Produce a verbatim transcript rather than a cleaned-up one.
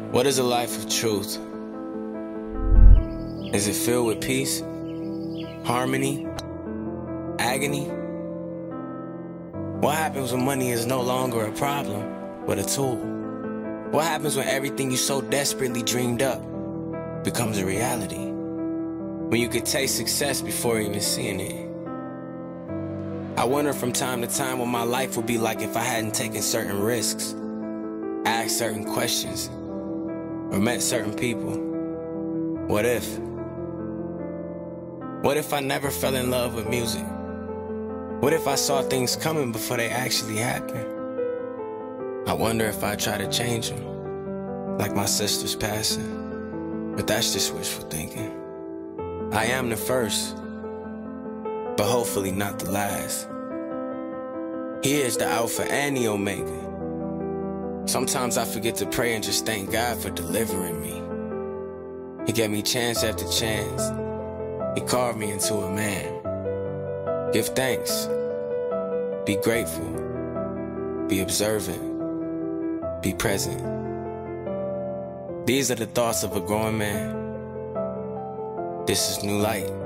What is a life of truth? Is it filled with peace, harmony, agony? What happens when money is no longer a problem, but a tool? What happens when everything you so desperately dreamed up becomes a reality? When you could taste success before even seeing it? I wonder from time to time what my life would be like if I hadn't taken certain risks, asked certain questions, or met certain people. What if? What if I never fell in love with music? What if I saw things coming before they actually happened? I wonder if I try to change them, like my sister's passing. But that's just wishful thinking. I am the first, but hopefully not the last. He is the Alpha and the Omega. Sometimes I forget to pray and just thank God for delivering me. He gave me chance after chance. He carved me into a man. Give thanks. Be grateful. Be observant. Be present. These are the thoughts of a growing man. This is New Light.